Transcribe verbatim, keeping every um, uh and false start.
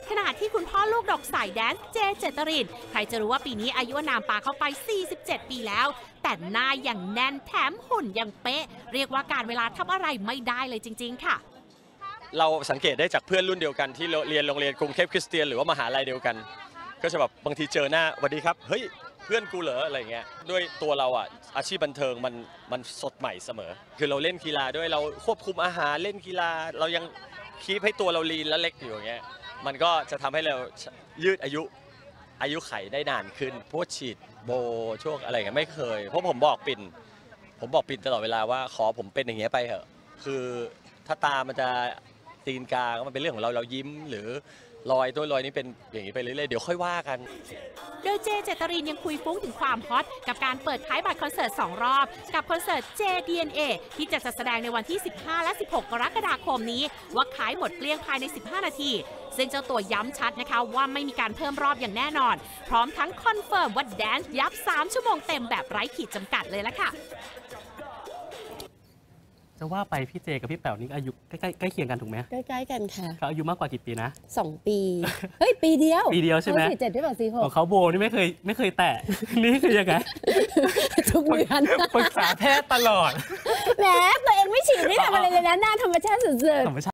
ขณะที่คุณพ่อลูกดอกสายแดนซ์เจเจตรินใครจะรู้ว่าปีนี้อายุนามปาเข้าไปสี่สิบเจ็ดปีแล้วแต่หน้าอย่างแน่นแถมหุ่นยังเป๊ะเรียกว่าการเวลาทำอะไรไม่ได้เลยจริงๆค่ะเราสังเกตได้จากเพื่อนรุ่นเดียวกันที่เรียนโรงเรียนกรุงเทพคริสเตียนหรือว่ามหาลัยเดียวกันก็จะแบบบางทีเจอหน้าสวัสดีครับเฮ้ยเพื่อนกูเหรออะไรเงี้ยด้วยตัวเราอ่ะอาชีพบันเทิงมันมันสดใหม่เสมอคือเราเล่นกีฬาด้วยเราควบคุมอาหารเล่นกีฬาเรายังคีบให้ตัวเราลีนและเล็กอยู่อย่างเงี้ยมันก็จะทำให้เรายืดอายุอายุไขได้นานขึ้นพวกฉีดโบช่วงอะไรเงี้ยไม่เคยเพราะผมบอกปิ่นผมบอกปิ่นตลอดเวลาว่าขอผมเป็นอย่างเงี้ยไปเถอะคือถ้าตามันจะตีนกาก็มันเป็นเรื่องของเราเรายิ้มหรือรอยตัวรอยนี้เป็นอย่างนี้ไปเรื่อยๆเดี๋ยวค่อยว่ากันโดยเจเจตรินยังคุยฟุ้งถึงความฮอตกับการเปิดขายบัตรคอนเสิร์ตสองรอบกับคอนเสิร์ต เจ ดี เอ็น เอ ที่จะจัดแสดงในวันที่สิบห้าและสิบหกกรกฎาคมนี้ว่าขายหมดเกลี้ยงภายในสิบห้านาทีซึ่งเจ้าตัวย้ำชัดนะคะว่าไม่มีการเพิ่มรอบอย่างแน่นอนพร้อมทั้งคอนเฟิร์มว่าแดนซ์ยับสามชั่วโมงเต็มแบบไร้ขีดจำกัดเลยละค่ะจะว่าไปพี่เจกับพี่แป๋วนี่อายุใกล้ใกล้เคียงกันถูกไหมใกล้ๆกันค่ะเขาอายุมากกว่ากี่ปีนะสองปีเฮ้ยปีเดียวปีเดียวใช่ไหมสี่เจ็ดด้วยป่ะสี่หกของเขาโบนี่ไม่เคยไม่เคยแตะนี่คือยังไงทุกเดือนปรึกษาแพทย์ตลอดแหมตัวเองไม่ฉีดไม่ทำอะไรเลยนะหน้าธรรมชาติสุดๆ